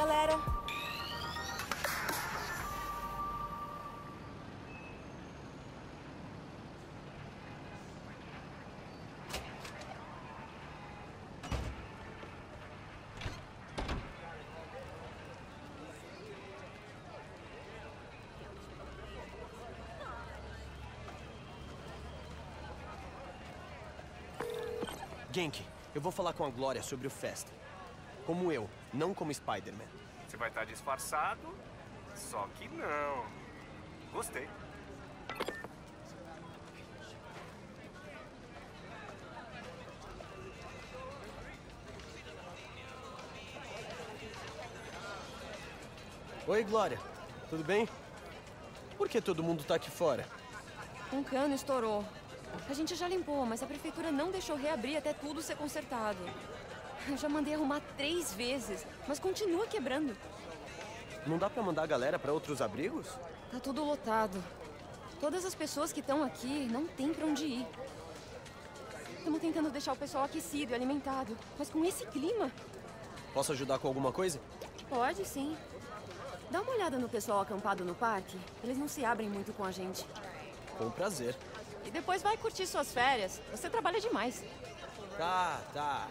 galera. Genki, eu vou falar com a Glória sobre o Festa. Como eu, não como Spider-Man. Você vai estar disfarçado? Só que não. Gostei. Oi, Glória. Tudo bem? Por que todo mundo tá aqui fora? Um cano estourou. A gente já limpou, mas a prefeitura não deixou reabrir até tudo ser consertado. Eu já mandei arrumar 3 vezes, mas continua quebrando. Não dá pra mandar a galera pra outros abrigos? Tá tudo lotado. Todas as pessoas que estão aqui não têm pra onde ir. Estamos tentando deixar o pessoal aquecido e alimentado, mas com esse clima... Posso ajudar com alguma coisa? Pode, sim. Dá uma olhada no pessoal acampado no parque. Eles não se abrem muito com a gente. Com prazer. E depois vai curtir suas férias. Você trabalha demais. Tá.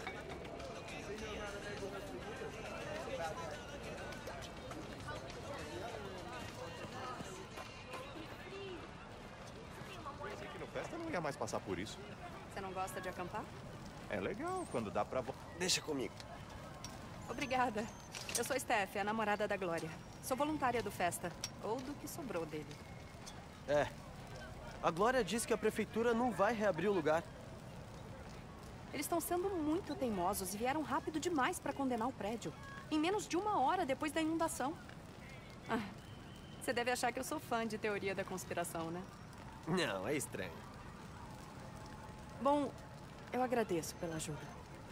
Pensei que no Festa não ia mais passar por isso. Você não gosta de acampar? É legal quando dá pra... Deixa comigo. Obrigada. Eu sou Steph, a namorada da Glória. Sou voluntária do Festa. Ou do que sobrou dele. É. A Glória disse que a prefeitura não vai reabrir o lugar. Eles estão sendo muito teimosos e vieram rápido demais para condenar o prédio. Em menos de 1 hora depois da inundação. Ah, você deve achar que eu sou fã de teoria da conspiração, né? Não, é estranho. Bom, eu agradeço pela ajuda.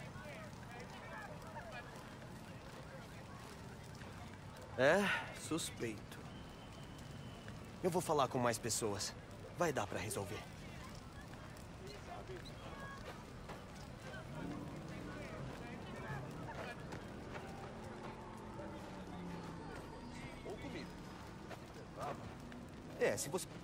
É, suspeito. Eu vou falar com mais pessoas. Vai dar pra resolver. Ou comida. É, se você...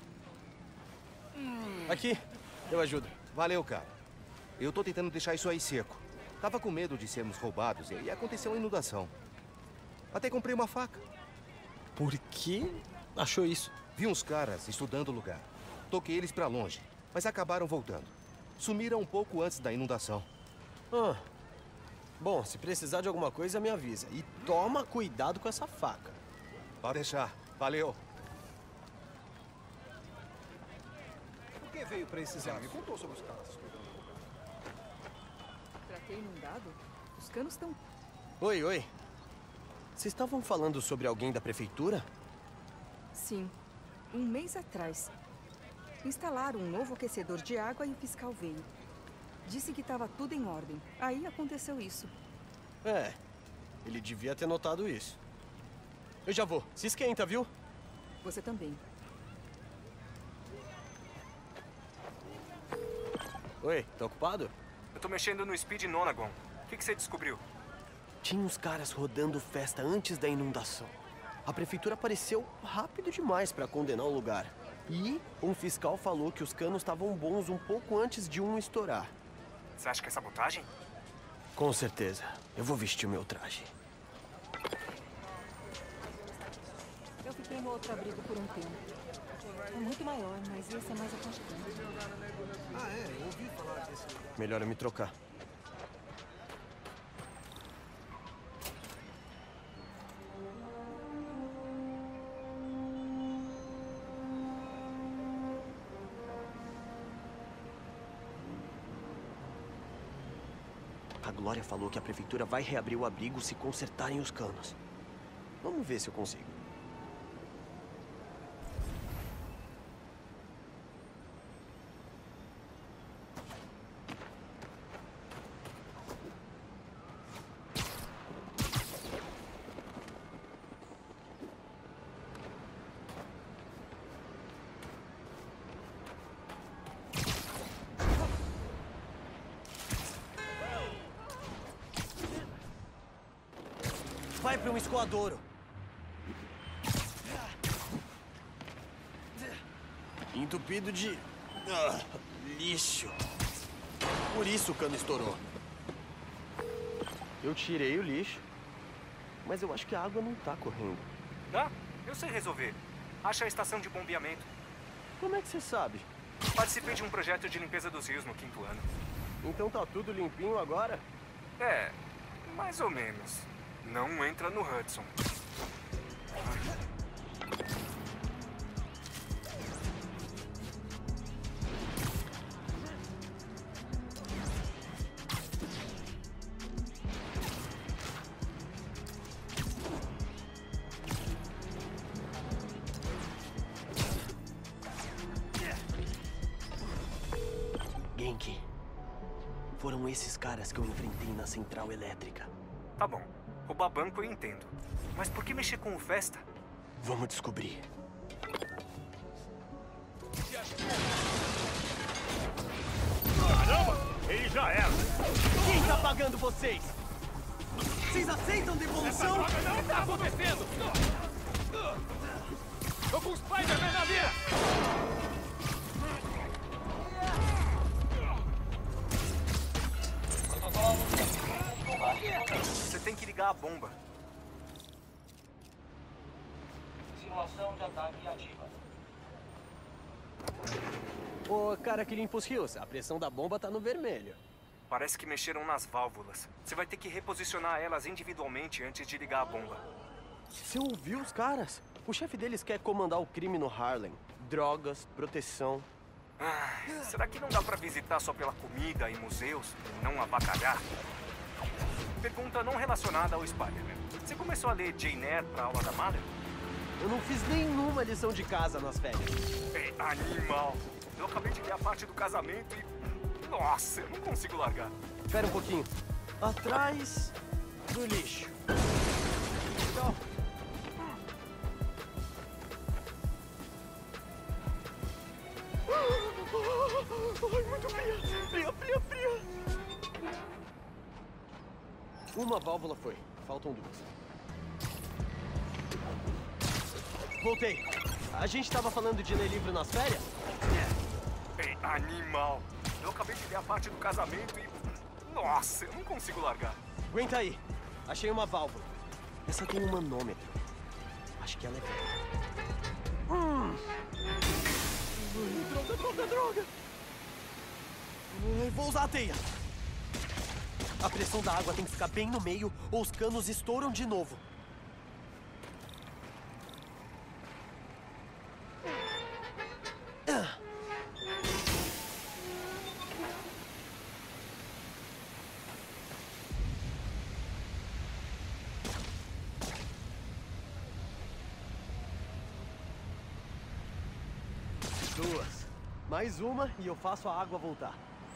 Aqui, eu ajudo. Valeu, cara. Eu tô tentando deixar isso aí seco. Tava com medo de sermos roubados e aconteceu a inundação. Até comprei uma faca. Por que achou isso? Vi uns caras estudando o lugar. Toquei eles pra longe, mas acabaram voltando. Sumiram um pouco antes da inundação. Ah. Bom, se precisar de alguma coisa, me avisa. E toma cuidado com essa faca. Pode deixar. Valeu. Por que veio pra esses lados? Me contou sobre os casos. Pra ter inundado? Os canos estão... Oi. Vocês estavam falando sobre alguém da prefeitura? Sim. 1 mês atrás. Instalaram um novo aquecedor de água e o fiscal veio. Disse que estava tudo em ordem. Aí aconteceu isso. É, ele devia ter notado isso. Eu já vou. Se esquenta, viu? Você também. Oi, tá ocupado? Eu tô mexendo no Speed Nonagon. O que você descobriu? Tinha uns caras rodando festa antes da inundação. A prefeitura apareceu rápido demais pra condenar o lugar. E um fiscal falou que os canos estavam bons um pouco antes de um estourar. Você acha que é sabotagem? Com certeza. Eu vou vestir o meu traje. Eu fiquei no outro abrigo por um tempo. É muito maior, mas esse é mais aconchegante. Ah, é? Eu ouvi falar desse lugar. Melhor eu me trocar. A Glória falou que a prefeitura vai reabrir o abrigo se consertarem os canos. Vamos ver se eu consigo. Vai, para um escoadouro. Entupido de... lixo. Por isso o cano estourou. Eu tirei o lixo, mas eu acho que a água não tá correndo. Ah, eu sei resolver. Acha a estação de bombeamento. Como é que você sabe? Participei de um projeto de limpeza dos rios no 5º ano. Então tá tudo limpinho agora? É, mais ou menos. Não entra no Hudson. Genki, foram esses caras que eu enfrentei na central elétrica. Tá bom, roubar banco eu entendo. Mas por que mexer com o Festa? Vamos descobrir. Caramba! Ele já era! Quem tá pagando vocês? Vocês aceitam devolução? Não tá acontecendo! Tô com o Spider-Man na minha! Você tem que ligar a bomba. Simulação de ataque ativa. Ô, cara que limpa os rios, a pressão da bomba tá no vermelho. Parece que mexeram nas válvulas. Você vai ter que reposicionar elas individualmente antes de ligar a bomba. Você ouviu os caras? O chefe deles quer comandar o crime no Harlem. Drogas, proteção. Ai, será que não dá pra visitar só pela comida e museus e não avacalhar? Pergunta não relacionada ao Spider-Man. Você começou a ler Jane Eyre pra aula da Mother? Eu não fiz nenhuma lição de casa nas férias. Ei, animal! Eu acabei de ler a parte do casamento e... Nossa, eu não consigo largar. Espera um pouquinho. Atrás do lixo. Legal. Ai, muito fria. Fria, fria, fria. Uma válvula foi. Faltam duas. Voltei. A gente tava falando de ler livro nas férias? Ei, animal! Eu acabei de ler a parte do casamento e... Nossa, eu não consigo largar. Aguenta aí. Achei uma válvula. Essa tem um manômetro. Acho que ela é velha. Droga, droga, droga! Vou usar a teia. A pressão da água tem que ficar bem no meio ou os canos estouram de novo. Duas. Mais uma e eu faço a água voltar.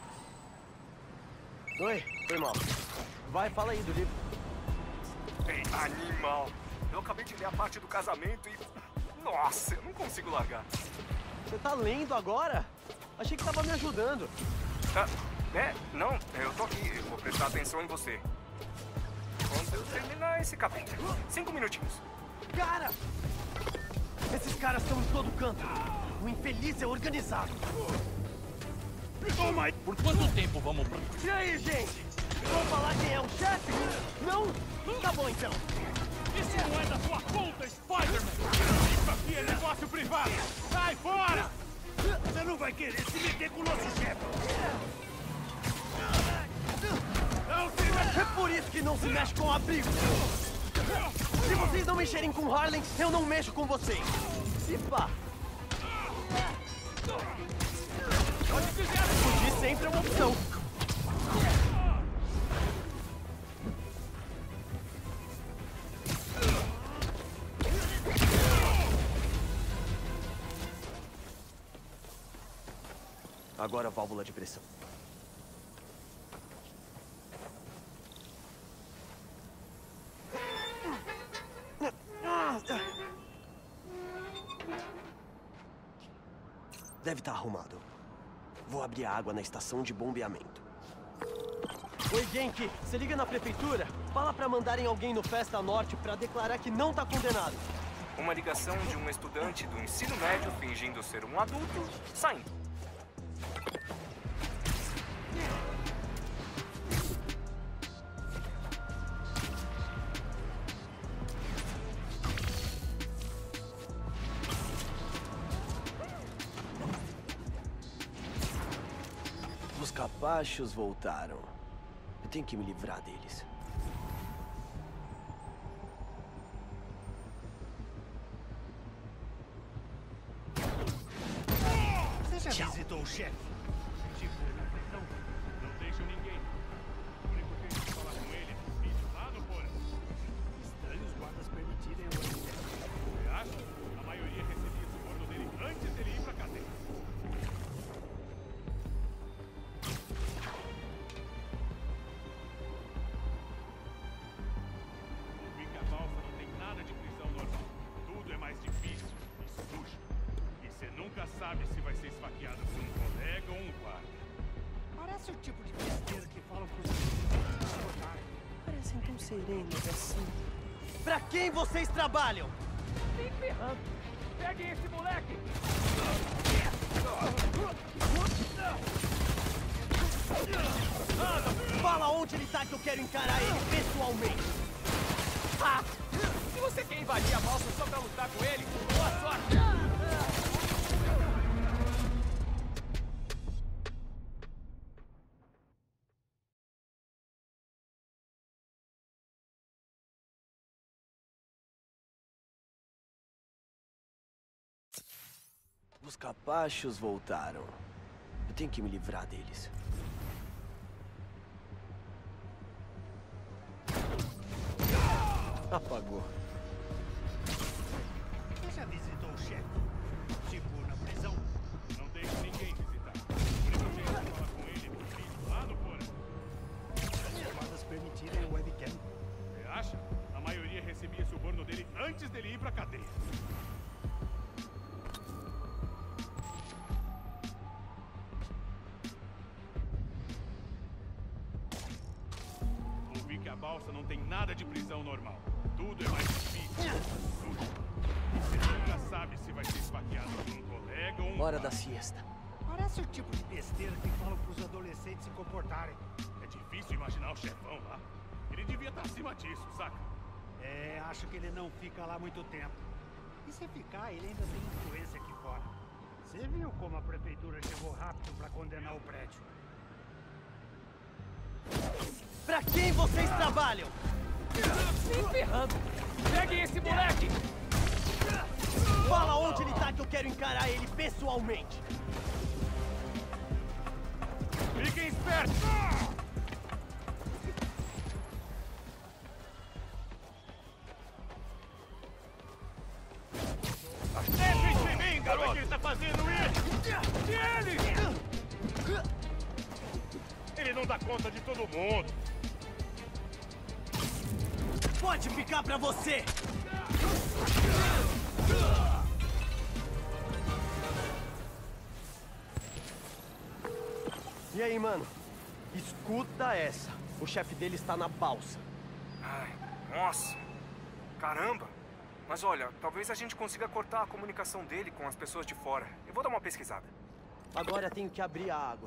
Oi, foi mal. Vai, fala aí do livro. Ei, animal! Eu acabei de ler a parte do casamento e... Nossa, eu não consigo largar. Você tá lendo agora? Achei que tava me ajudando. Ah, não, eu tô aqui. Eu vou prestar atenção em você. Quando eu terminar esse capítulo. 5 minutinhos. Cara! Esses caras estão em todo canto. O infeliz é organizado. Toma aí! Por quanto tempo vamos pra... E aí, gente? Vamos falar quem é o chefe? Não? Tá bom, então. Isso não é da sua conta, Spider-Man! Isso aqui é negócio privado! Sai fora! Você não vai querer se meter com o nosso chefe! Não se mexe! É por isso que não se mexe com abrigo. Se vocês não mexerem com Harlem, eu não mexo com vocês. Se pá. Fugir sempre é uma opção. Agora a válvula de pressão. Deve estar arrumado. Vou abrir a água na estação de bombeamento. Oi, Genki. Você liga na prefeitura? Fala pra mandarem alguém no Festa Norte pra declarar que não tá condenado. Uma ligação de um estudante do ensino médio fingindo ser um adulto, saindo. Os capachos voltaram. Eu tenho que me livrar deles. Você já visitou o chefe? Tipo, na prisão? Não deixam ninguém. O único jeito de falar com ele é no vídeo lá no porão. Estranho os guardas permitirem o acesso. Você acha? A maioria recebia suborno dele antes dele ir pra cadeia. Ouvi que a balsa não tem nada de prisão normal. Tudo é mais difícil e sujo. E você nunca sabe se vai ser esfaqueado por um colega ou um guarda. Parece o tipo de besteira que falam pros outros. Parecem tão serenos assim. Pra quem vocês trabalham? Nem ferrando. Peguem esse moleque! Fala onde ele tá que eu quero encarar ele pessoalmente. Se você quer invadir a balsa só pra lutar com ele, boa sorte! Os capachos voltaram. Eu tenho que me livrar deles. Apagou. Você já visitou o chefe? Tipo, na prisão? Não deixe ninguém visitar. O único jeito de falar com ele é no vídeo lá no porão. Os guardas permitirem o webcam. Você acha? A maioria recebia suborno dele antes dele ir pra cadeia. Ouvi que a balsa não tem nada de prisão normal. Tudo é mais difícil. Sujo. Você nunca sabe se vai ser esfaqueado por um colega ou um Hora guarda. da siesta. Parece o tipo de besteira que falam pros adolescentes se comportarem. É difícil imaginar o chefão lá. Ele devia estar acima disso, saca? É, acho que ele não fica lá muito tempo. E se ficar, ele ainda tem influência aqui fora. Você viu como a prefeitura chegou rápido pra condenar o prédio? Pra quem vocês trabalham? Nem ferrando! Peguem esse moleque! Fala onde ele tá que eu quero encarar ele pessoalmente. Fiquem espertos! Deixem de mim, garoto! Sabe quem tá fazendo isso? Ele! Ele não dá conta de todo mundo. Pode ficar pra você! E aí, mano? Escuta essa. O chefe dele está na balsa. Ai, nossa. Caramba. Mas olha, talvez a gente consiga cortar a comunicação dele com as pessoas de fora. Eu vou dar uma pesquisada. Agora tenho que abrir a água.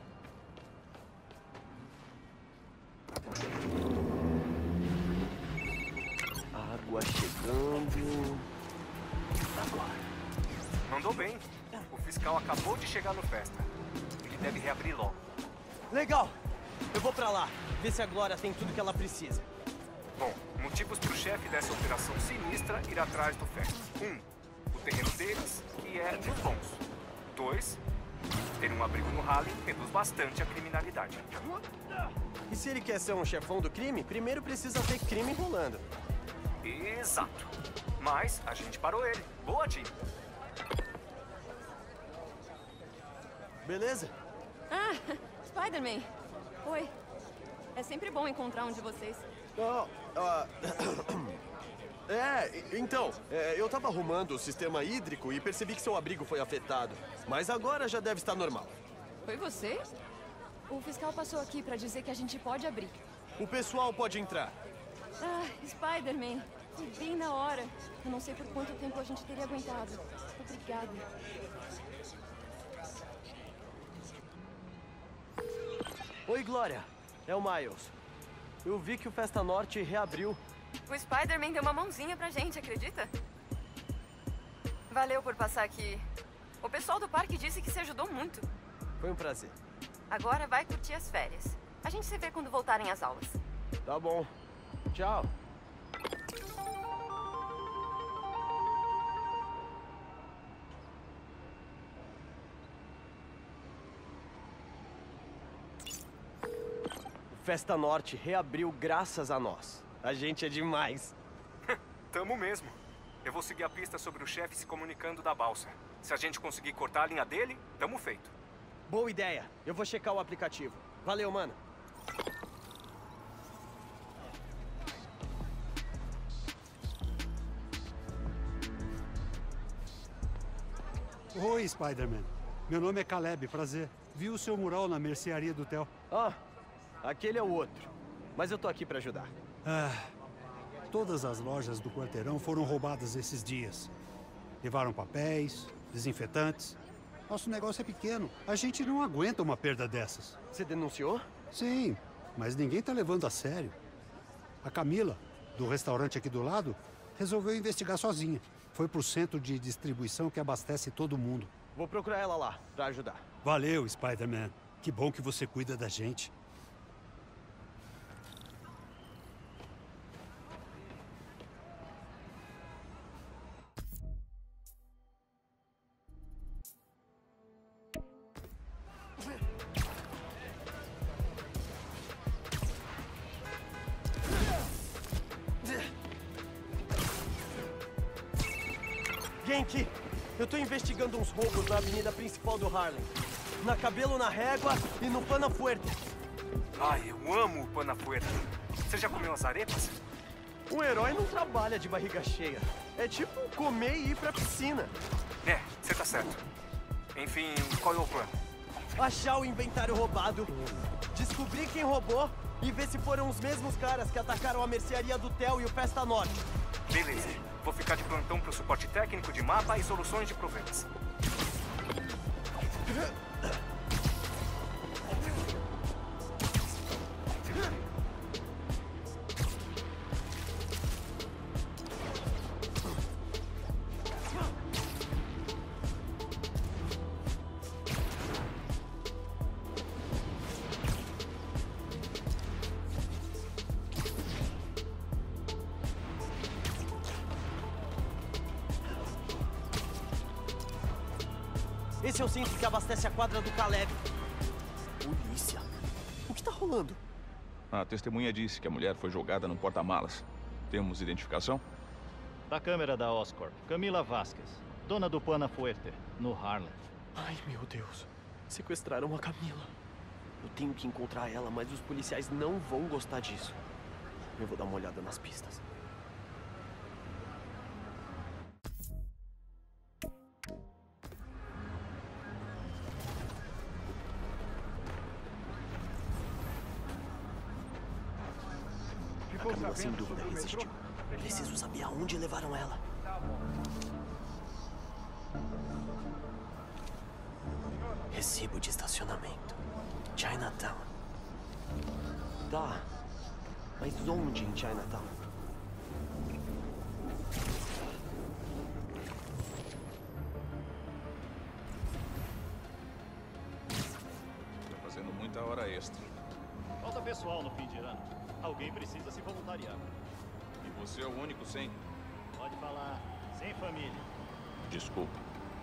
Água chegando. Agora. Mandou bem. O fiscal acabou de chegar no Festa. Ele deve reabrir logo. Legal. Eu vou pra lá. Ver se a Glória tem tudo que ela precisa. Bom, motivos pro chefe dessa operação sinistra ir atrás do Festa. 1. O terreno deles, que é dos bons. 2. Ter um abrigo no Harlem reduz bastante a criminalidade. E se ele quer ser um chefão do crime, primeiro precisa ter crime rolando. Exato. Mas a gente parou ele. Boa, time. Beleza? Ah, Spider-Man. Oi. É sempre bom encontrar um de vocês. Eu tava arrumando o sistema hídrico e percebi que seu abrigo foi afetado. Mas agora já deve estar normal. Foi você? O fiscal passou aqui pra dizer que a gente pode abrir. O pessoal pode entrar. Ah, Spider-Man. Foi bem na hora. Eu não sei por quanto tempo a gente teria aguentado. Obrigada. Oi, Glória. É o Miles. Eu vi que o Festa Norte reabriu. O Spider-Man deu uma mãozinha pra gente, acredita? Valeu por passar aqui. O pessoal do parque disse que se ajudou muito. Foi um prazer. Agora vai curtir as férias. A gente se vê quando voltarem às aulas. Tá bom. Tchau. O Festa Norte reabriu graças a nós. A gente é demais. Tamo mesmo. Eu vou seguir a pista sobre o chefe se comunicando da balsa. Se a gente conseguir cortar a linha dele, tamo feito. Boa ideia. Eu vou checar o aplicativo. Valeu, mano. Oi, Spider-Man. Meu nome é Caleb, prazer. Vi o seu mural na mercearia do Theo. Ah, aquele é o outro. Mas eu tô aqui pra ajudar. Todas as lojas do quarteirão foram roubadas esses dias. Levaram papéis, desinfetantes. Nosso negócio é pequeno. A gente não aguenta uma perda dessas. Você denunciou? Sim, mas ninguém tá levando a sério. A Camila, do restaurante aqui do lado, resolveu investigar sozinha. Foi pro centro de distribuição que abastece todo mundo. Vou procurar ela lá, pra ajudar. Valeu, Spider-Man. Que bom que você cuida da gente. Genki, eu tô investigando uns roubos na avenida principal do Harlem. Na Cabelo na Régua e no Pana Fuerte. Ai, eu amo o Pana Fuerte. Você já comeu as arepas? Um herói não trabalha de barriga cheia. É tipo comer e ir pra piscina. É, você tá certo. Enfim, qual é o plano? Achar o inventário roubado, descobrir quem roubou e ver se foram os mesmos caras que atacaram a mercearia do Theo e o Festa Norte. Beleza. Vou ficar de plantão pro suporte técnico de mapa e soluções de problemas. Esse é o centro que abastece a quadra do Caleb. Polícia? O que tá rolando? A testemunha disse que a mulher foi jogada no porta-malas. Temos identificação? Da câmera da Oscorp, Camila Vasquez, dona do Pana Fuerte, no Harlem. Ai, meu Deus. Sequestraram a Camila. Eu tenho que encontrar ela, mas os policiais não vão gostar disso. Eu vou dar uma olhada nas pistas. A Camila sem dúvida resistiu. Preciso saber aonde levaram ela. Recibo de estacionamento. Chinatown. Tá. Mas onde em Chinatown? Tá fazendo muita hora extra. Falta pessoal no fim de ano. Alguém precisa se voluntariar. E você é o único sem? Pode falar, sem família. Desculpa.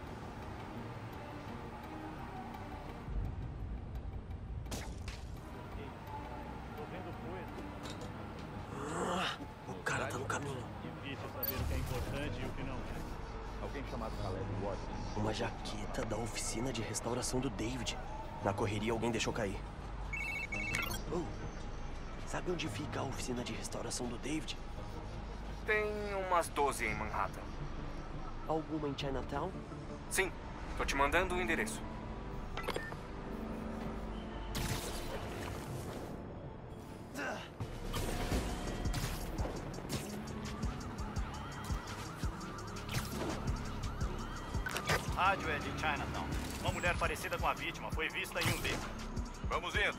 Tô vendo poeira. O cara tá no caminho. Difícil saber o que é importante e o que não é. Alguém chamado Caleb Watson. Uma jaqueta da oficina de restauração do David. Na correria alguém deixou cair. Oh, sabe onde fica a oficina de restauração do David? Tem umas 12 em Manhattan. Alguma em Chinatown? Sim, tô te mandando o endereço. rádio é de Chinatown. Uma mulher parecida com a vítima foi vista em um beco. Vamos indo.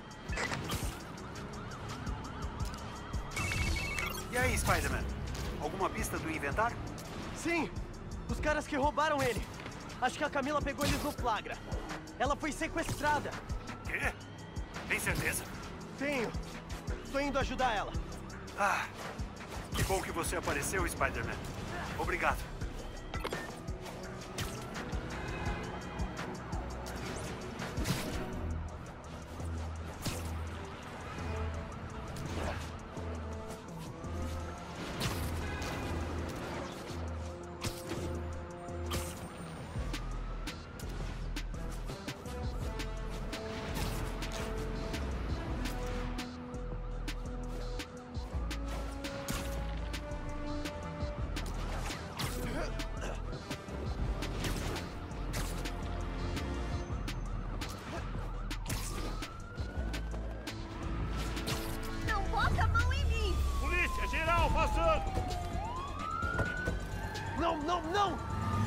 E aí, Spider-Man? Alguma pista do inventário? Sim! Os caras que roubaram ele. Acho que a Camila pegou eles no flagra. Ela foi sequestrada. Quê? Tem certeza? Tenho. Tô indo ajudar ela. Ah, que bom que você apareceu, Spider-Man. Obrigado. Não, não, não!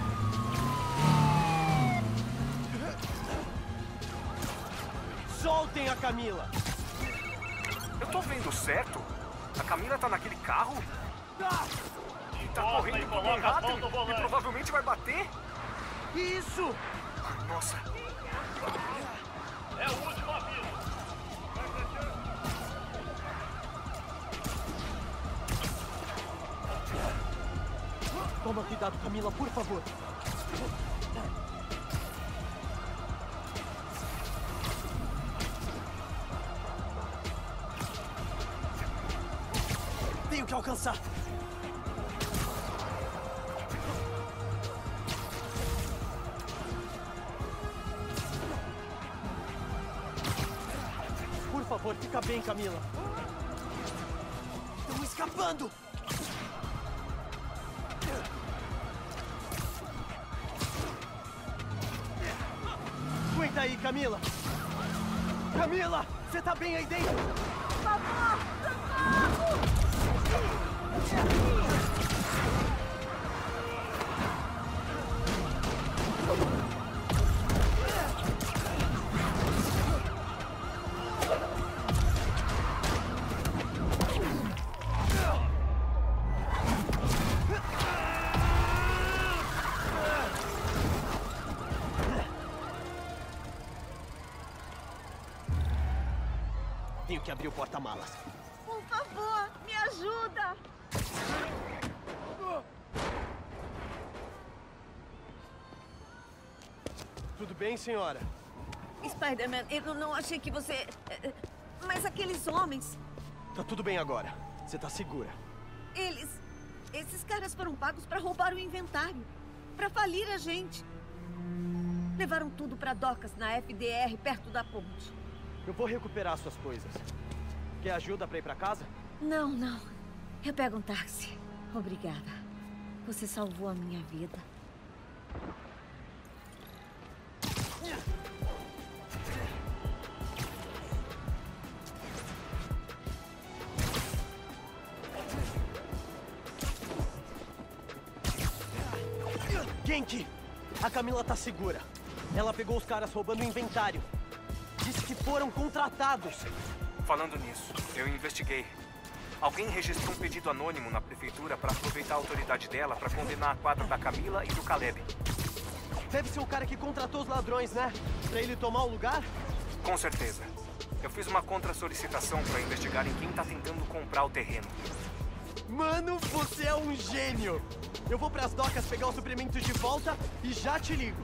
Soltem a Camila! Eu tô vendo certo? A Camila tá naquele carro? E tá correndo com o Manhattan e provavelmente vai bater? Isso! Nossa! É o último aviso! Toma cuidado, Camila, por favor. Tenho que alcançar. Por favor, fica bem, Camila. Estamos escapando! Aguenta aí, Camila! Camila! Você tá bem aí dentro? Por favor! Socorro! Tenho que abrir o porta-malas. Por favor, me ajuda! Tudo bem, senhora? Spider-Man, eu não achei que você... Mas aqueles homens... Tá tudo bem agora. Você tá segura. Esses caras foram pagos pra roubar o inventário. Pra falir a gente. Levaram tudo pra docas na FDR, perto da ponte. Eu vou recuperar suas coisas. Quer ajuda pra ir pra casa? Não, não. Eu pego um táxi. Obrigada. Você salvou a minha vida. Genki! A Camila tá segura. Ela pegou os caras roubando o inventário. Disse que foram contratados. Falando nisso, eu investiguei. Alguém registrou um pedido anônimo na prefeitura para aproveitar a autoridade dela para condenar a quadra da Camila e do Caleb. Deve ser o cara que contratou os ladrões, né? Pra ele tomar o lugar? Com certeza. Eu fiz uma contra-solicitação para investigarem quem tá tentando comprar o terreno. Mano, você é um gênio! Eu vou pras docas pegar os suprimentos de volta e já te ligo.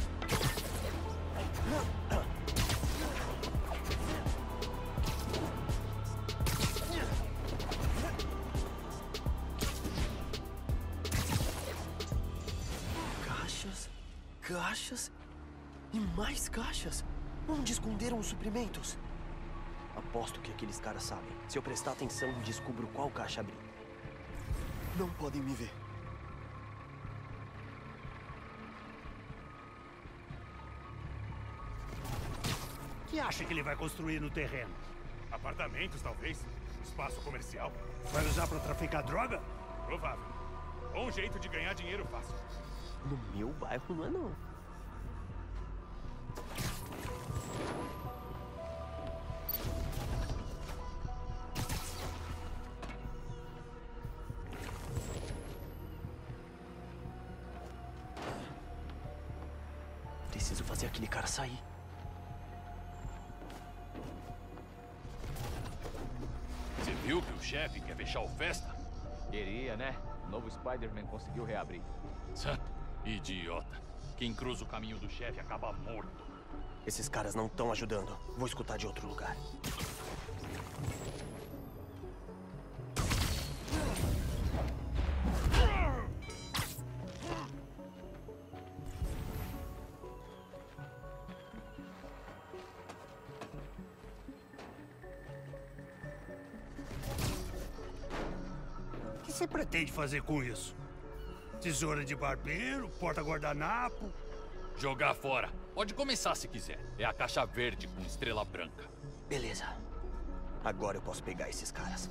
Caixas e mais caixas. Onde esconderam os suprimentos? Aposto que aqueles caras sabem. Se eu prestar atenção, descubro qual caixa abrir. Não podem me ver. O que acha que ele vai construir no terreno? Apartamentos, talvez. Espaço comercial. Vai usar pra traficar droga? Provável. Ou um jeito de ganhar dinheiro fácil. No meu bairro não é não. Preciso fazer aquele cara sair. Você viu que o chefe quer fechar o festa? Queria, né? O novo Spider-Man conseguiu reabrir. Idiota. Quem cruza o caminho do chefe acaba morto. Esses caras não estão ajudando. Vou escutar de outro lugar. O que você pretende fazer com isso? Tesoura de barbeiro, porta-guardanapo? Jogar fora. Pode começar se quiser. É a caixa verde com estrela branca. Beleza. Agora eu posso pegar esses caras.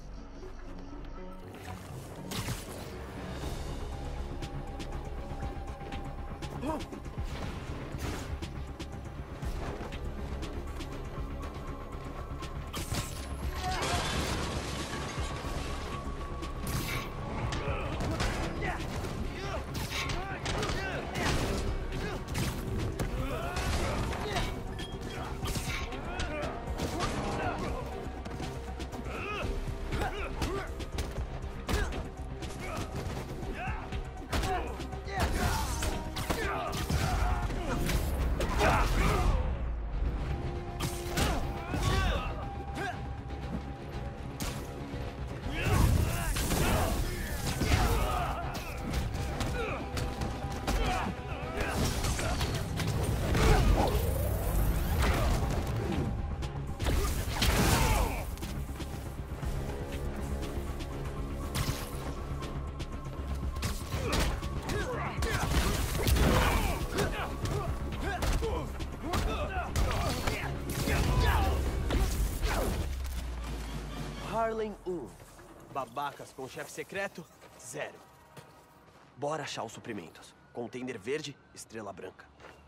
Harlem 1. Babacas com chefe secreto, 0. Bora achar os suprimentos. Container verde, estrela branca.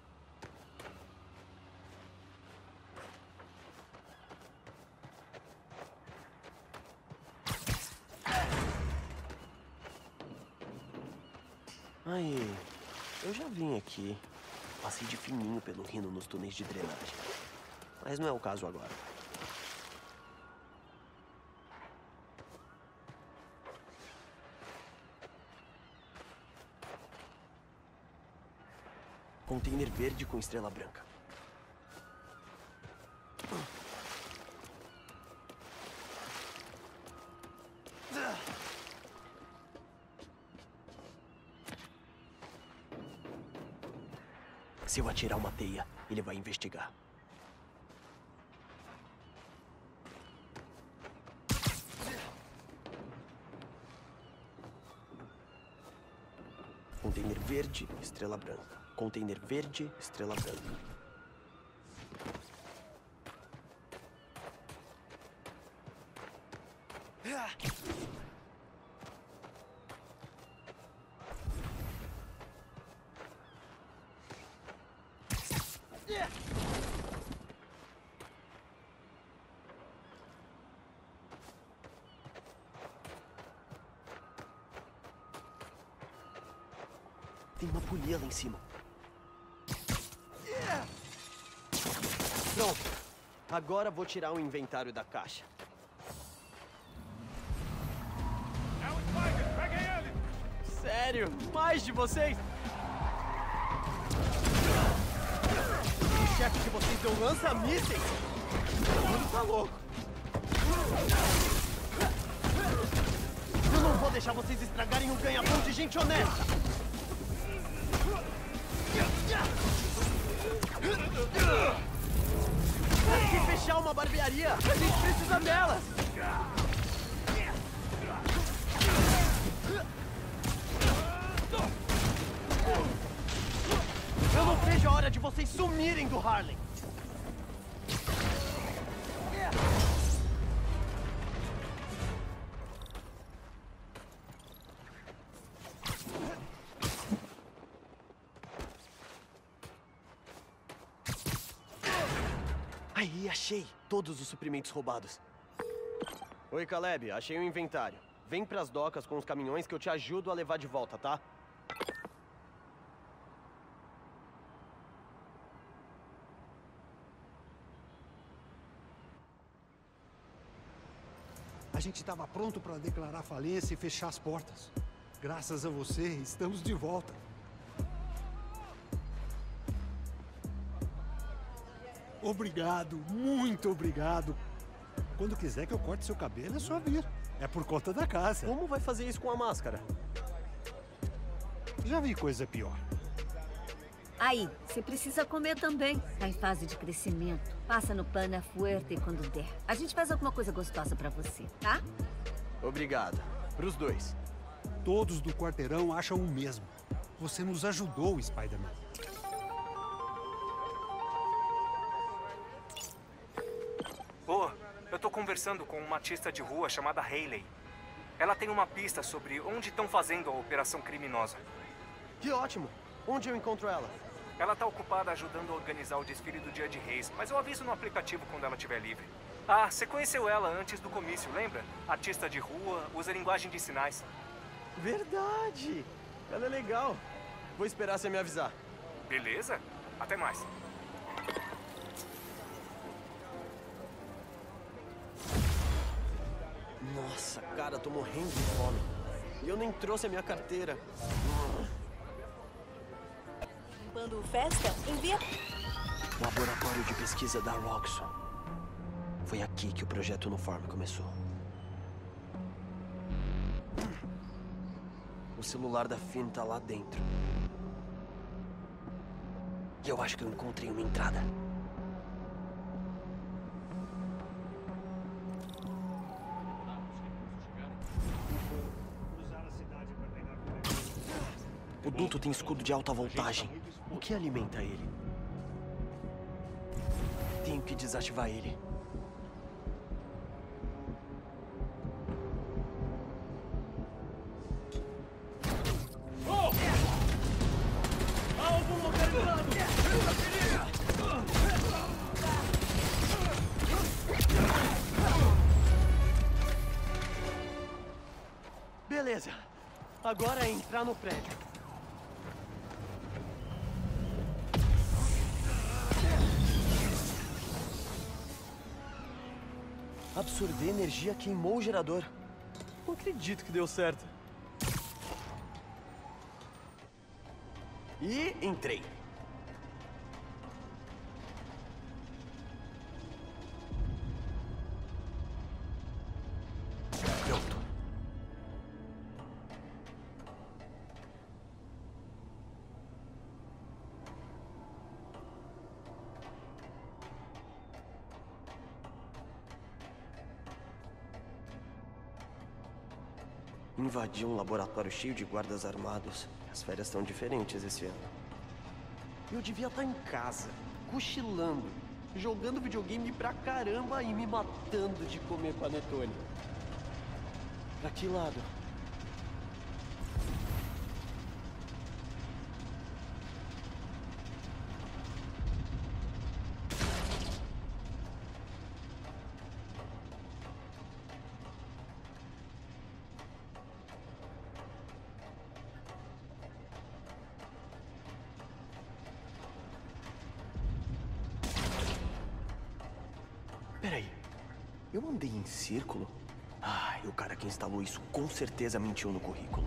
Aí, eu já vim aqui. Passei de fininho pelo rino nos túneis de drenagem. Mas não é o caso agora. Container verde com estrela branca. Se eu atirar uma teia, ele vai investigar. Container verde, estrela branca. Container verde, estrela branca. Tem uma polia lá em cima. Pronto. Agora vou tirar o inventário da caixa. É o Spider! Peguem ele! Sério? Mais de vocês? O chefe de vocês deu lança-mísseis? O mundo tá louco. Eu não vou deixar vocês estragarem o ganha-pão de gente honesta. Tem que fechar uma barbearia. A gente precisa delas. Eu não vejo a hora de vocês sumirem do Harlem. Aí, achei todos os suprimentos roubados. Oi, Caleb, achei o inventário. Vem pras docas com os caminhões que eu te ajudo a levar de volta, tá? A gente estava pronto para declarar falência e fechar as portas. Graças a você, estamos de volta. Obrigado, muito obrigado. Quando quiser que eu corte seu cabelo, é só vir. É por conta da casa. Como vai fazer isso com a máscara? Já vi coisa pior. Aí, você precisa comer também. Tá em fase de crescimento. Passa no Pana Fuerte quando der. A gente faz alguma coisa gostosa pra você, tá? Obrigado. Pros dois. Todos do quarteirão acham o mesmo. Você nos ajudou, Spider-Man. Ô, eu tô conversando com uma artista de rua chamada Hayley. Ela tem uma pista sobre onde estão fazendo a operação criminosa. Que ótimo! Onde eu encontro ela? Ela tá ocupada ajudando a organizar o desfile do Dia de Reis, mas eu aviso no aplicativo quando ela estiver livre. Ah, você conheceu ela antes do comício, lembra? Artista de rua, usa linguagem de sinais. Verdade! Ela é legal. Vou esperar você me avisar. Beleza? Até mais. Nossa, cara, tô morrendo de fome. E eu nem trouxe a minha carteira. Quando festa, envia... Laboratório de pesquisa da Roxxon. Foi aqui que o projeto Uniforme começou. O celular da Finn tá lá dentro. E eu acho que eu encontrei uma entrada. O duto tem escudo de alta voltagem. O que alimenta ele? Tenho que desativar ele. Alvo localizado! Beleza. Agora é entrar no prédio. Absorver energia queimou o gerador. Não acredito que deu certo. E entrei. Pronto. Invadi um laboratório cheio de guardas armados. As férias estão diferentes esse ano. Eu devia estar em casa, cochilando, jogando videogame pra caramba e me matando de comer panetone. Pra que lado? Peraí, eu andei em círculo? Ah, e o cara que instalou isso com certeza mentiu no currículo.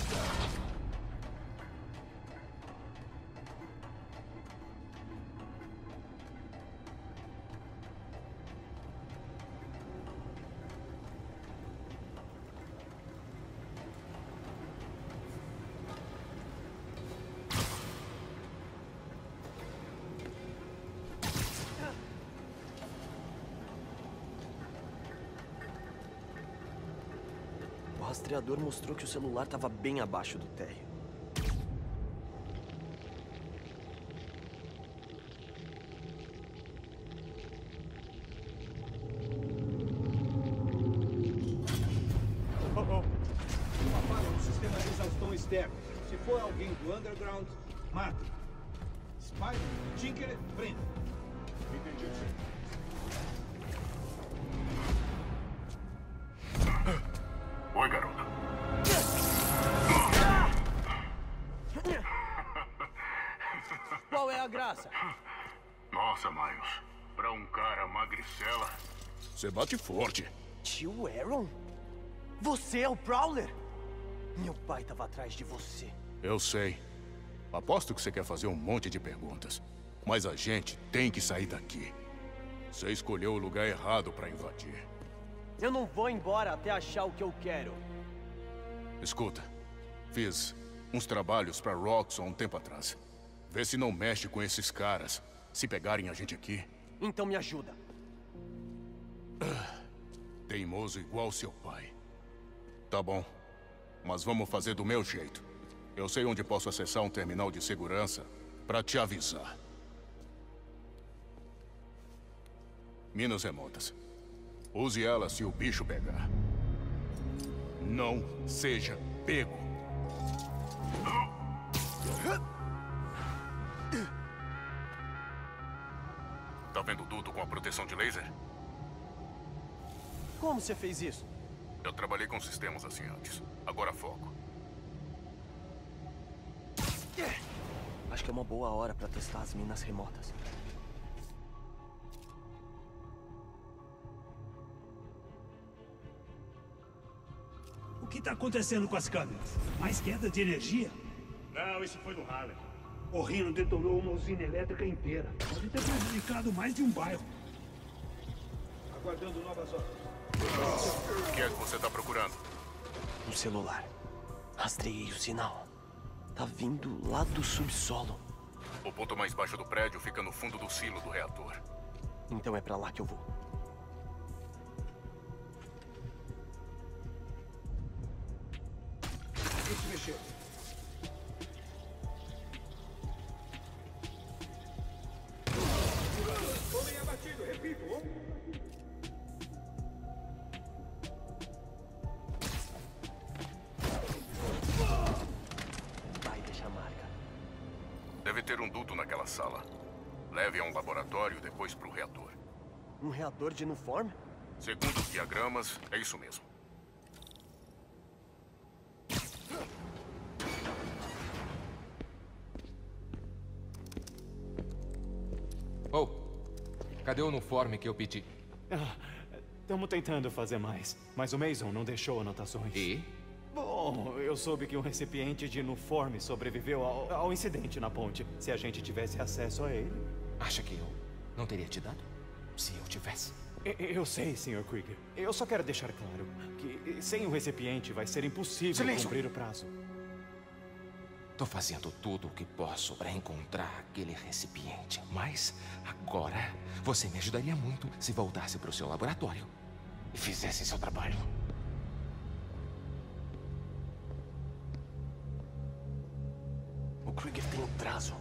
O rastreador mostrou que o celular estava bem abaixo do térreo. Uma falha no sistema de exaustão externo. Se for alguém do Underground, mata. Spider, Tinker, prenda. Entendido, sim. Oi, garoto. Qual é a graça? Nossa, Miles. Pra um cara magricela... Você bate forte. Tio Aaron? Você é o Prowler? Meu pai estava atrás de você. Eu sei. Aposto que você quer fazer um monte de perguntas. Mas a gente tem que sair daqui. Você escolheu o lugar errado para invadir. Eu não vou embora até achar o que eu quero. Escuta, fiz uns trabalhos para Roxxon um tempo atrás. Vê se não mexe com esses caras. Se pegarem a gente aqui... Então me ajuda. Teimoso igual seu pai. Tá bom, mas vamos fazer do meu jeito. Eu sei onde posso acessar um terminal de segurança para te avisar. Minas remotas. Use ela se o bicho pegar. Não seja pego. Tá vendo o duto com a proteção de laser? Como você fez isso? Eu trabalhei com sistemas assim antes. Agora foco. Acho que é uma boa hora para testar as minas remotas. O que está acontecendo com as câmeras? Mais queda de energia? Não, isso foi no Harlem. O Rhino detonou uma usina elétrica inteira. Pode ter prejudicado mais de um bairro. Aguardando novas ordens. O que é que você está procurando? Um celular. Rastreei o sinal. Tá vindo lá do subsolo. O ponto mais baixo do prédio fica no fundo do silo do reator. Então é pra lá que eu vou. Isso mexeu. Homem abatido, repito. Vai deixar marca. Deve ter um duto naquela sala. Leve a um laboratório e depois pro reator. Um reator de Nuform? Segundo os diagramas, é isso mesmo. Oh, cadê o uniforme que eu pedi? Estamos tentando fazer mais, mas o Mason não deixou anotações. E? Bom, eu soube que um recipiente de uniforme sobreviveu ao incidente na ponte. Se a gente tivesse acesso a ele... Acha que eu não teria te dado? Se eu tivesse? Eu sei, Sr. Krieger. Eu só quero deixar claro que sem o recipiente vai ser impossível cumprir o prazo. Tô fazendo tudo o que posso para encontrar aquele recipiente. Mas agora você me ajudaria muito se voltasse para o seu laboratório e fizesse seu trabalho. O Krieger tem um trazo.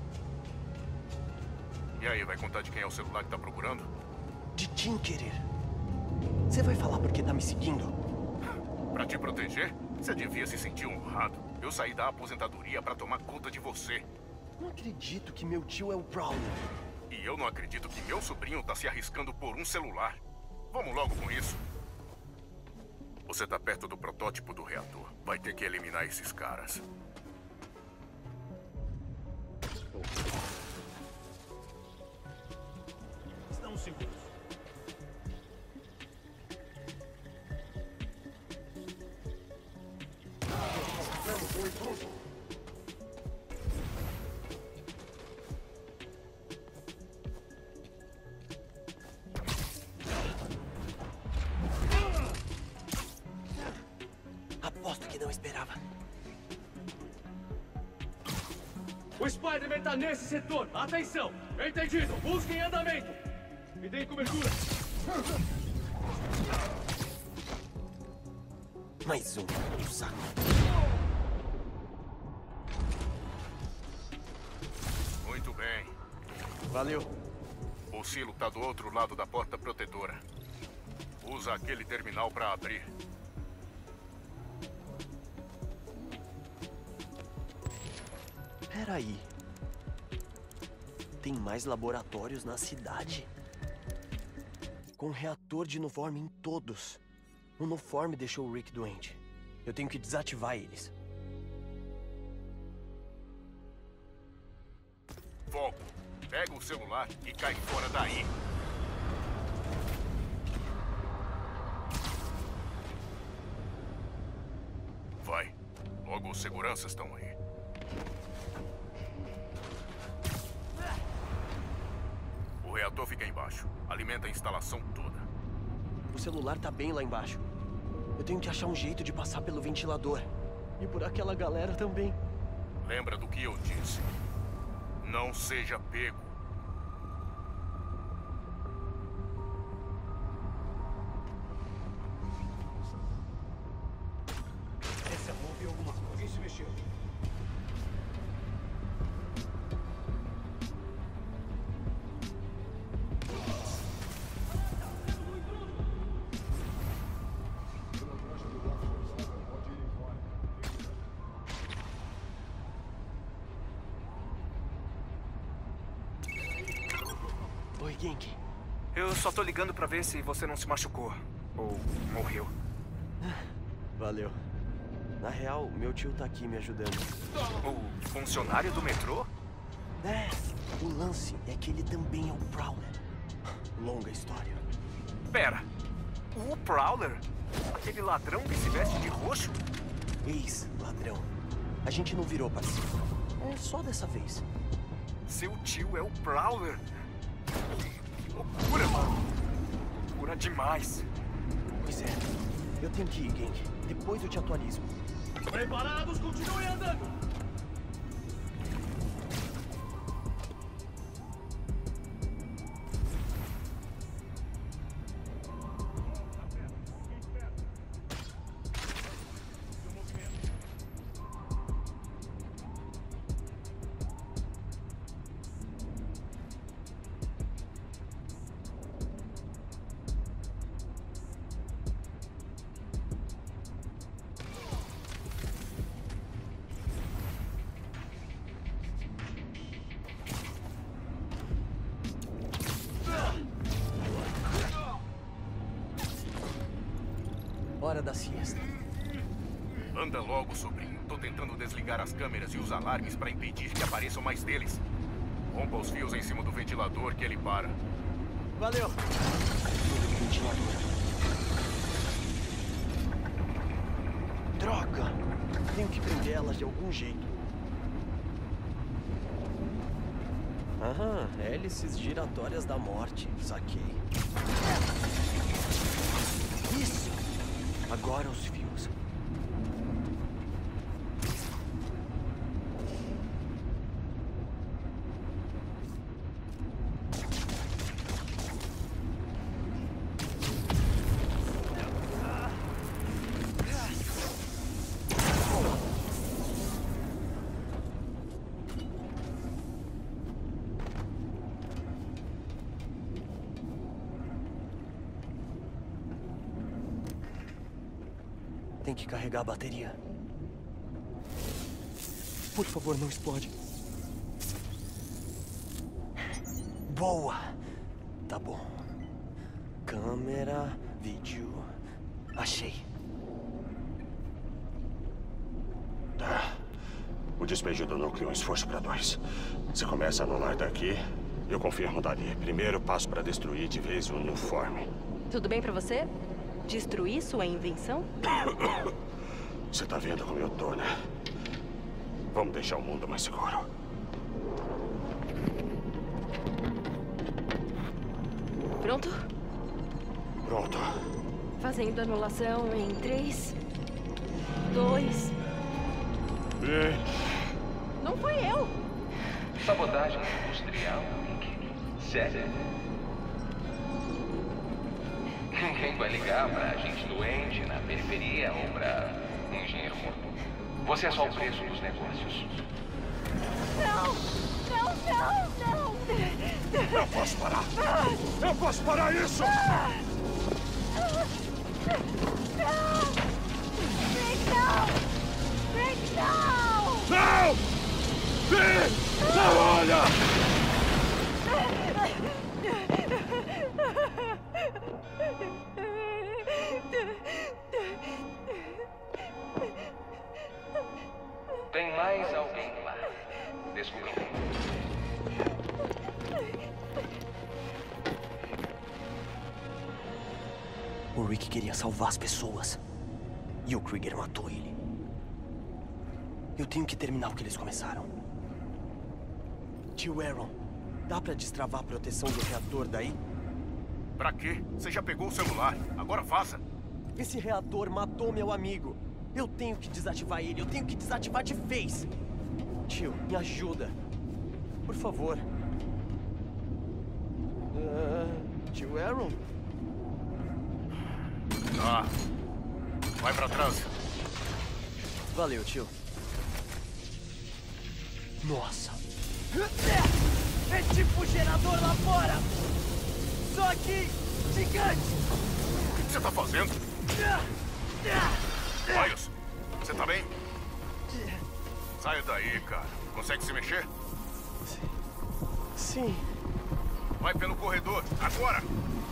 E aí, vai contar de quem é o celular que tá procurando? De Tinkerer. Você vai falar porque tá me seguindo? Pra te proteger? Você devia se sentir honrado. Eu saí da aposentadoria pra tomar conta de você. Não acredito que meu tio é o Prowler. E eu não acredito que meu sobrinho tá se arriscando por um celular. Vamos logo com isso. Você tá perto do protótipo do reator. Vai ter que eliminar esses caras. Estão seguros. Aposto que não esperava. O Spider-Man tá nesse setor. Atenção! Entendido. Busquem andamento. Me deem cobertura. Mais um no saco. Muito bem. Valeu. O silo tá do outro lado da porta protetora. Usa aquele terminal pra abrir. Peraí. Tem mais laboratórios na cidade? Com reator de Nuform em todos. O Nuform deixou o Rick doente. Eu tenho que desativar eles. Foco. Pega o celular e cai fora daí. os seguranças estão aí. O reator fica embaixo. Alimenta a instalação toda. O celular tá bem lá embaixo. Eu tenho que achar um jeito de passar pelo ventilador. E por aquela galera também. Lembra do que eu disse? Não seja pego. Essa ouve alguma coisa. Alguém se mexeu. Oi, Genki. Eu só tô ligando pra ver se você não se machucou. Ou morreu. Valeu. Na real, meu tio tá aqui me ajudando. O funcionário do metrô? É, o lance é que ele também é o Prowler. Longa história. Pera, o Prowler? Aquele ladrão que se veste de roxo? Ex-ladrão. A gente não virou parceiro. É só dessa vez. Seu tio é o Prowler? Que loucura, mano. Loucura demais. Pois é. Eu tenho que ir, Genki. Depois eu te atualizo. Preparados, continuem andando! Hora da siesta. Anda logo, sobrinho. Tô tentando desligar as câmeras e os alarmes para impedir que apareçam mais deles. Rompa os fios em cima do ventilador que ele para. Valeu! Ventilador. Droga! Tenho que prender elas de algum jeito. Aham, hélices giratórias da morte. Saquei. Isso! Agora os fios. Tem que carregar a bateria. Por favor, não explode. Boa! Tá bom. Câmera, vídeo... Achei. Tá. O despejo do núcleo é um esforço para 2. Você começa a anular daqui, eu confirmo dali. Primeiro passo para destruir de vez o Nuform. Tudo bem pra você? Destruir sua invenção? Você tá vendo como eu tô, né? Vamos deixar o mundo mais seguro. Pronto? Pronto. Fazendo anulação em 3, 2... Não foi eu! Sabotagem industrial? Sério? Ninguém vai ligar pra gente doente na periferia ou pra um engenheiro morto. Você é só o preço dos negócios. Não! Não, não, não! Eu posso parar! Eu posso parar isso! Rick, não! Rick, não! Não! Rick! Não olha! Tem mais alguém lá. Descobri. O Rick queria salvar as pessoas. E o Krieger matou ele. Eu tenho que terminar o que eles começaram. Tio Aaron, dá pra destravar a proteção do reator daí? Pra quê? Você já pegou o celular. Agora faça. Esse reator matou meu amigo. Eu tenho que desativar ele. Eu tenho que desativar de vez. Tio, me ajuda. Por favor. Tio Aaron? Tá. Vai pra trás. Valeu, tio. Nossa. É tipo um gerador lá fora! Só que gigante! O que você tá fazendo? Miles, você tá bem? Saia daí, cara. Consegue se mexer? Sim. Vai pelo corredor, agora!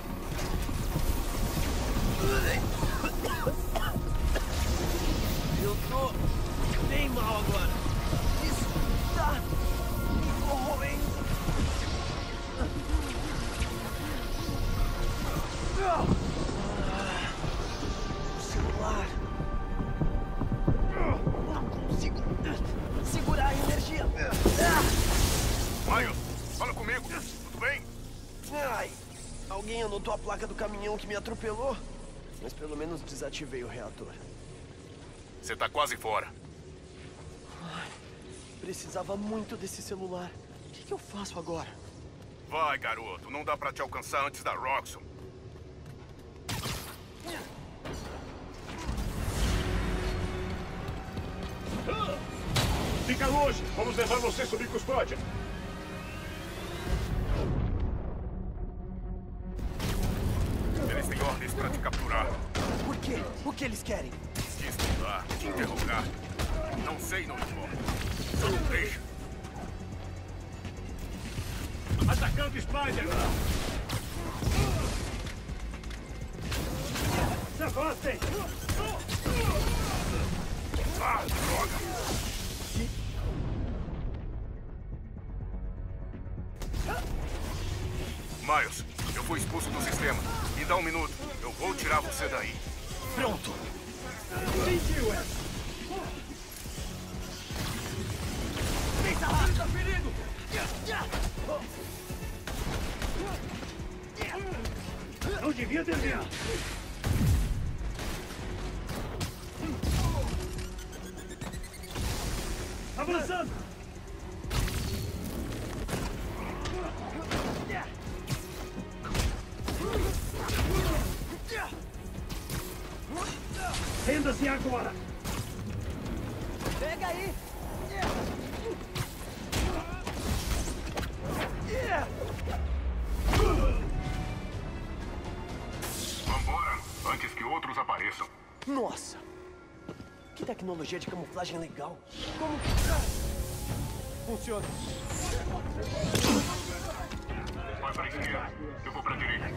Eu tô bem mal agora. Isso tá me corroendo. O celular. Não consigo segurar a energia. Miles, fala comigo. Tudo bem? Ai, alguém anotou a placa do caminhão que me atropelou? Mas pelo menos desativei o reator. Você tá quase fora. Ai, precisava muito desse celular. O que eu faço agora? Vai, garoto. Não dá pra te alcançar antes da Roxxon. Fica longe! Vamos levar você sob custódia! Eles têm ordens pra te capturar. Por quê? O que eles querem? Te estudar, te interrogar. Não sei, não importa. Só não deixa. Atacando Spider! Se afastem! Ah, droga! Miles, eu fui expulso do sistema. Me dá um minuto. Eu vou tirar você daí. Pronto. Sentiu, é? Pensa rápido, tá ferido! Não devia desviar. Avançando! Renda-se agora! Pega aí! Vambora, antes que outros apareçam. Nossa! Que tecnologia de camuflagem legal! Como... Funciona! Vai pra esquerda, eu vou pra direita.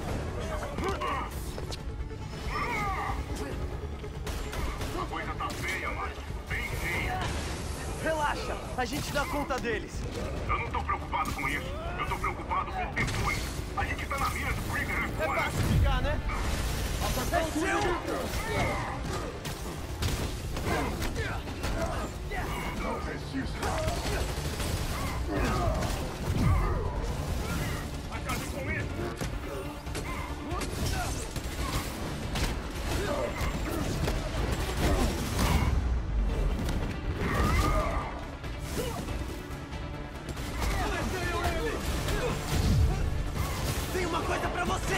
A coisa tá feia, Mike. Bem feia. Relaxa, a gente dá conta deles. Eu não tô preocupado com isso. Eu tô preocupado com depois. A gente tá na mira do Krieger agora. É fácil ficar, né? É seu! Não resista. Acabe com isso. Tem uma coisa pra você!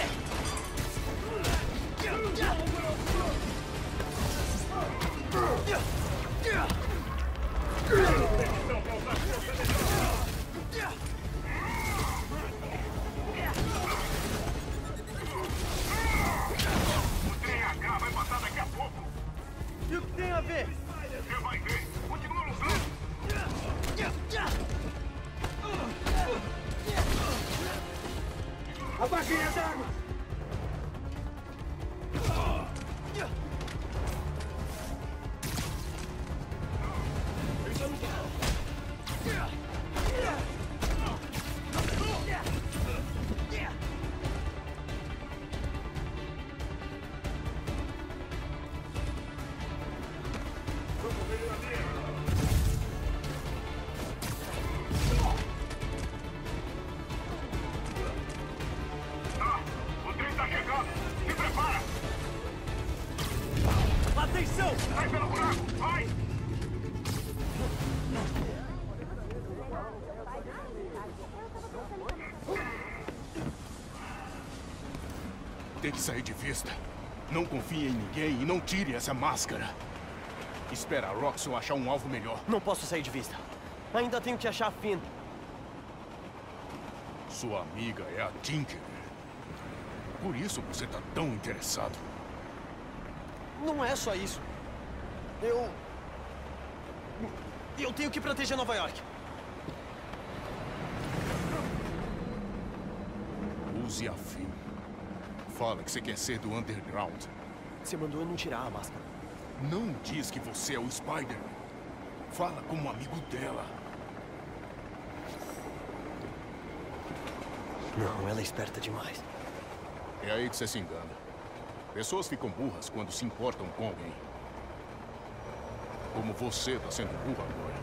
O TH vai passar daqui a pouco. E o que tem a ver? Você vai ver. Continua lutando. A baixinha d'água! Tem que sair de vista. Não confie em ninguém e não tire essa máscara. Espera a Roxxon achar um alvo melhor. Não posso sair de vista. Ainda tenho que achar a Finn. Sua amiga é a Tinker. Por isso você tá tão interessado. Não é só isso. Eu tenho que proteger Nova York. Use a Finn. Fala que você quer ser do Underground. Você mandou eu não tirar a máscara. Não diz que você é o Spider. Fala como amigo dela. Não, ela é esperta demais. É aí que você se engana. Pessoas ficam burras quando se importam com alguém. Como você tá sendo burro agora.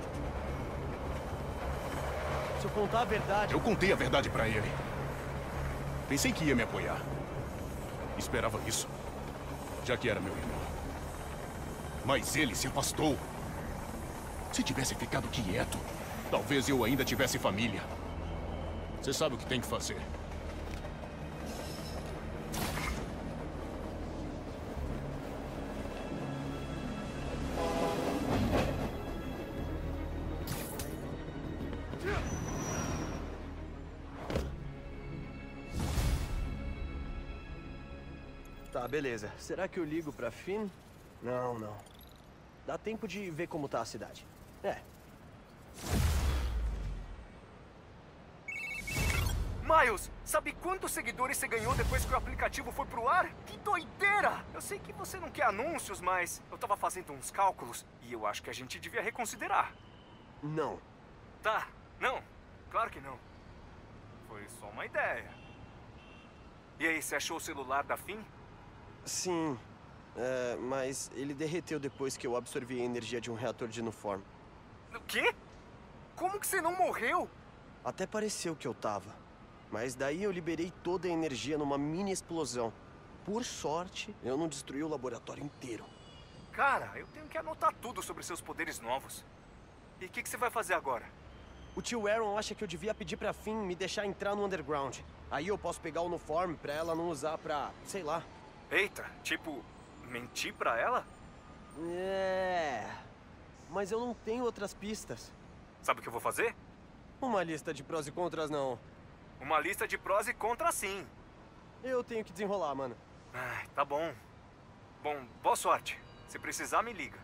Se eu contar a verdade... Eu contei a verdade pra ele. Pensei que ia me apoiar. Esperava isso, já que era meu irmão. Mas ele se afastou. Se tivesse ficado quieto, talvez eu ainda tivesse família. Você sabe o que tem que fazer. Tá, beleza. Será que eu ligo pra Finn? Não. Dá tempo de ver como tá a cidade. Miles, sabe quantos seguidores você ganhou depois que o aplicativo foi pro ar? Que doideira! Eu sei que você não quer anúncios, mas eu tava fazendo uns cálculos e eu acho que a gente devia reconsiderar. Não. Tá, não. Claro que não. Foi só uma ideia. E aí, você achou o celular da Finn? Sim. Mas ele derreteu depois que eu absorvi a energia de um reator de Nuform. O quê? Como que você não morreu? Até pareceu que eu tava. Mas daí eu liberei toda a energia numa mini explosão. Por sorte, eu não destruí o laboratório inteiro. Cara, eu tenho que anotar tudo sobre seus poderes novos. E o que você vai fazer agora? O tio Aaron acha que eu devia pedir pra Finn me deixar entrar no Underground. Aí eu posso pegar o Nuform pra ela não usar pra... sei lá. Eita, tipo, mentir pra ela? Mas eu não tenho outras pistas. Sabe o que eu vou fazer? Uma lista de prós e contras, não. Uma lista de prós e contras, sim. Eu tenho que desenrolar, mano. Tá bom. Bom, boa sorte. Se precisar, me liga.